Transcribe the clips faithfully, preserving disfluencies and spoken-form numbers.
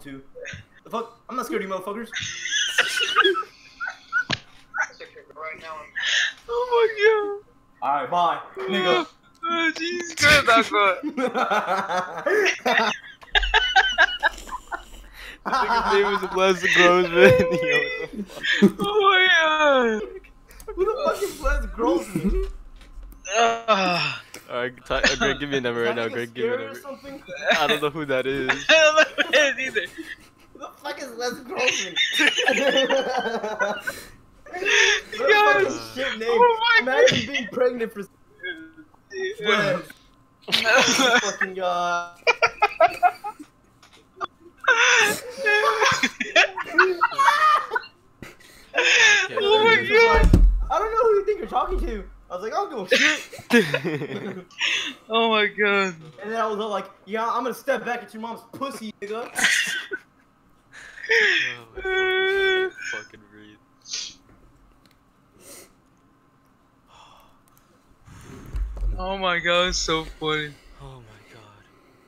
to. The fuck? I'm not scared of you motherfuckers. Right now. Oh my god. Alright, bye, nigga. Oh, Jesus Christ, that's good. His name is Les Grossman. Yo, oh my god. Who the fuck is Les Grossman? uh, Alright, uh, Greg, give me a number right now. Greg, give me a number. I don't know who that is. I don't know who it is either. Who the fuck is Les Grossman? What God. a fucking shit name. Oh Imagine being pregnant for. Les. Oh fucking god. Oh my god. I don't know who you think you're talking to. I was like, I'll go shit. Oh my god. And then I was all like, yeah, I'm gonna step back at your mom's pussy, nigga. Oh, fucking breathe. Oh my god, it's so funny. Oh my god.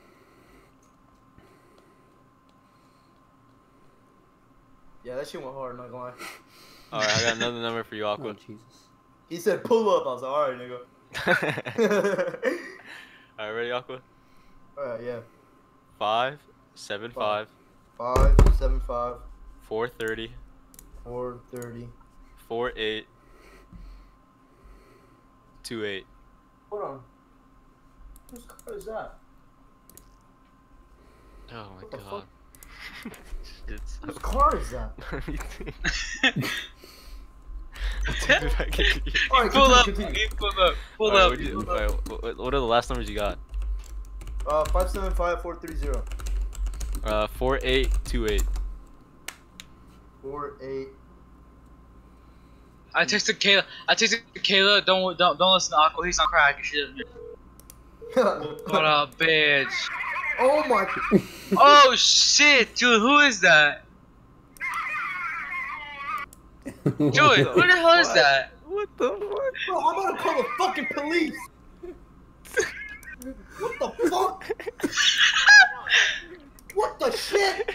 Yeah, that shit went hard, not gonna lie. Alright, I got another number for you, Aqua. Oh, Jesus. He said pull up, I was like, alright, nigga. Alright, ready, Aqua? Alright, yeah. Five, seven, five, Five, seven, five, four thirty, four, thirty. four eight, two eight. Hold on. Whose car is that? Oh my What the god. It's Whose car is that? Alright, Pull up, continue, continue. pull up, pull Alright, up. what'd you- alright, what what are the last numbers you got? Uh, five, seven, five, four, three, zero. Uh, four eight two eight. Four, eight. I texted Kayla. I texted Kayla. Don't don't don't listen to Aqua. He's on crack and shit. What a bitch. Oh my. Oh shit, dude. Who is that? Dude, who the hell is that? What the fuck? Bro, I'm gonna call the fucking police. What the fuck? What the shit?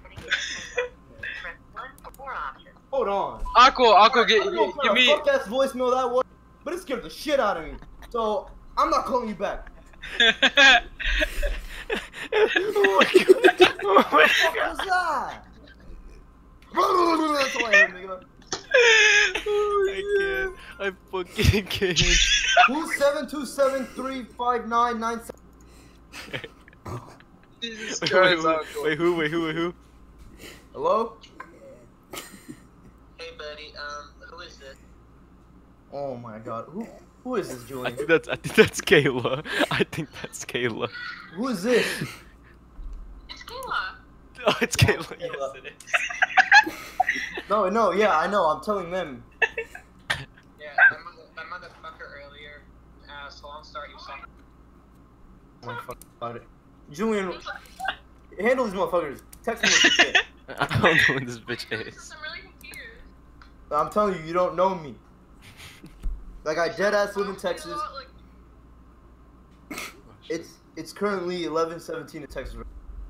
Hold on. Aqua, Aqua, get, I don't know give, what give kind me. of fuck ass voicemail that was, but it scared the shit out of me. So I'm not calling you back. Oh my god. Oh my What was that? That's all I heard, nigga. I can't. I fucking can't. Who's seven two seven three five nine nine seven? Jesus Wait, Christ, wait, Aqua. wait, who, wait, who, wait, who? Hello? Hey, buddy. Um, who is this? Oh my god. Who who is this, I Julian? think that's, I think that's Kayla. I think that's Kayla. Who is this? It's Kayla. Oh, it's Kayla. Yes, it is. No, no, yeah, I know. I'm telling them. Yeah, my, mother, my motherfucker earlier. Uh, so I'm sorry you saw. Oh my fuck about it. Julian, handle these motherfuckers. Text me some shit. I don't know who this bitch is. I'm really confused. I'm telling you, you don't know me. Like I dead ass live in Texas. It's it's currently eleven seventeen in Texas.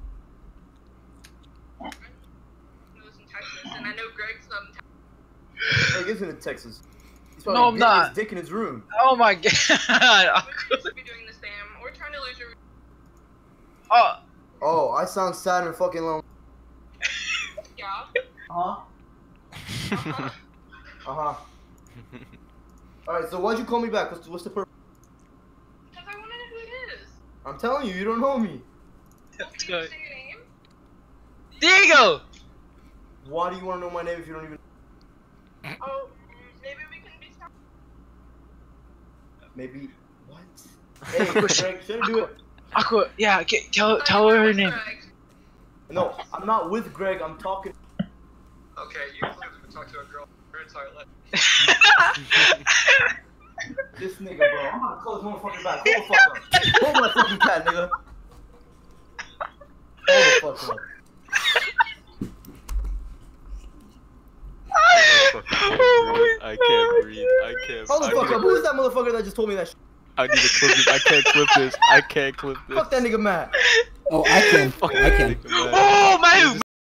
I was in Texas, and I know Greg's from Texas. Greg isn't in Texas. He's No, probably I'm getting not. his dick in his room. Oh my god. We should be doing the same. We're trying to lose your. Oh. Oh, I sound sad and fucking lonely. Yeah. Huh? Uh-huh. Uh huh. Alright, so why'd you call me back? What's, what's the purpose? Because I want to know who it is. I'm telling you, you don't know me. Well, can you say your name? Diego. Why do you want to know my name if you don't even? Oh, maybe we can be stopped. Maybe. What? Hey, Greg, should I do it? Aqua, yeah, get, tell tell her her name. No, I'm not with Greg. I'm talking. Okay, you can talk to a girl. We're in toilet. This nigga, bro. I'm gonna call this motherfucker back. Hold the fuck up. Hold my fucking cat, nigga. Hold the fuck up. I can't breathe. I can't. Hold the I fuck need up. to- Who is that motherfucker that just told me that shit? I need to clip this. I can't clip this. I can't clip this. Fuck that nigga, Matt. Oh, I can. Fuck I that can. nigga, man. Oh, my